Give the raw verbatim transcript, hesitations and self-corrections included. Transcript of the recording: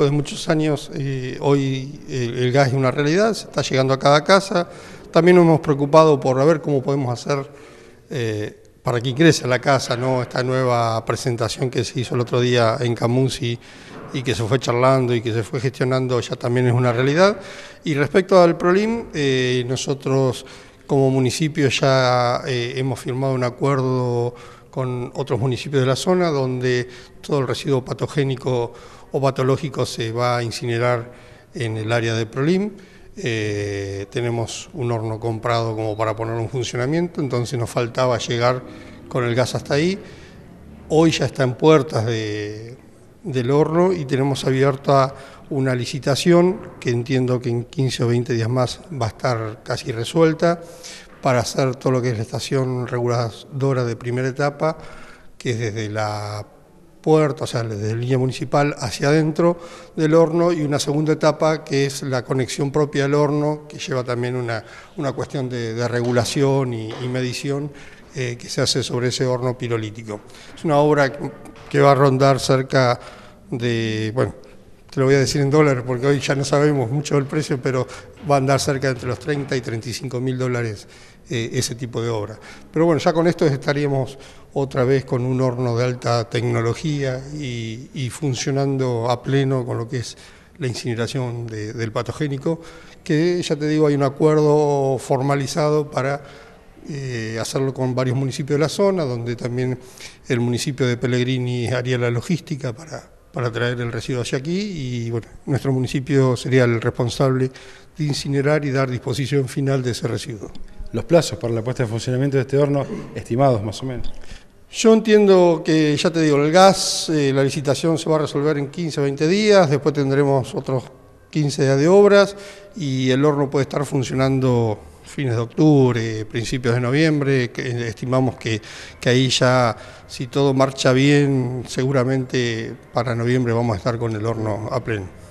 después de muchos años, eh, hoy eh, el gas es una realidad, se está llegando a cada casa. También nos hemos preocupado por ver cómo podemos hacer eh, para que ingrese a la casa, ¿no? Esta nueva presentación que se hizo el otro día en Camusi y que se fue charlando y que se fue gestionando ya también es una realidad. Y respecto al PROLIM, eh, nosotros como municipio ya eh, hemos firmado un acuerdo con otros municipios de la zona donde todo el residuo patogénico o patológico se va a incinerar en el área de PROLIM. Eh, tenemos un horno comprado como para ponerlo en funcionamiento, entonces nos faltaba llegar con el gas hasta ahí. Hoy ya está en puertas de, del horno y tenemos abierta una licitación que entiendo que en quince o veinte días más va a estar casi resuelta para hacer todo lo que es la estación reguladora de primera etapa, que es desde la puerta, o sea, desde la línea municipal hacia adentro del horno, y una segunda etapa que es la conexión propia al horno, que lleva también una, una cuestión de, de regulación y, y medición eh, que se hace sobre ese horno pirolítico. Es una obra que va a rondar cerca de, bueno, te lo voy a decir en dólares porque hoy ya no sabemos mucho del precio, pero va a andar cerca de entre los treinta y treinta y cinco mil dólares eh, ese tipo de obra. Pero bueno, ya con esto estaríamos otra vez con un horno de alta tecnología y, y funcionando a pleno con lo que es la incineración de, del patogénico, que ya te digo, hay un acuerdo formalizado para eh, hacerlo con varios municipios de la zona, donde también el municipio de Pellegrini haría la logística para... para traer el residuo hacia aquí, y bueno, nuestro municipio sería el responsable de incinerar y dar disposición final de ese residuo. ¿Los plazos para la puesta en funcionamiento de este horno estimados más o menos? Yo entiendo que, ya te digo, el gas, eh, la licitación se va a resolver en quince o veinte días, después tendremos otros quince días de obras y el horno puede estar funcionando fines de octubre, principios de noviembre, que estimamos que, que ahí ya, si todo marcha bien, seguramente para noviembre vamos a estar con el horno a pleno.